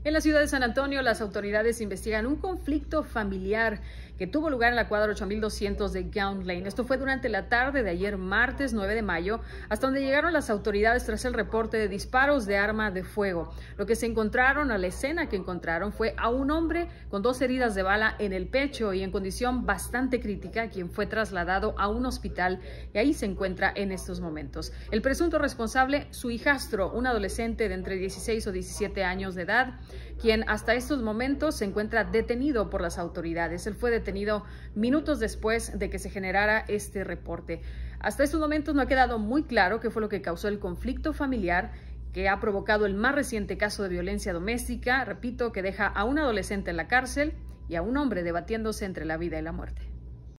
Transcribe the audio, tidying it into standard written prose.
En la ciudad de San Antonio, las autoridades investigan un conflicto familiar que tuvo lugar en la cuadra 8200 de Gaunt Lane. Esto fue durante la tarde de ayer, martes 9 de mayo, hasta donde llegaron las autoridades tras el reporte de disparos de arma de fuego. Lo que se encontraron, a la escena que encontraron, fue a un hombre con 2 heridas de bala en el pecho y en condición bastante crítica, quien fue trasladado a un hospital y ahí se encuentra en estos momentos. El presunto responsable, su hijastro, un adolescente de entre 16 o 17 años de edad, quien hasta estos momentos se encuentra detenido por las autoridades. Él fue detenido minutos después de que se generara este reporte. Hasta estos momentos no ha quedado muy claro qué fue lo que causó el conflicto familiar que ha provocado el más reciente caso de violencia doméstica, repito, que deja a un adolescente en la cárcel y a un hombre debatiéndose entre la vida y la muerte.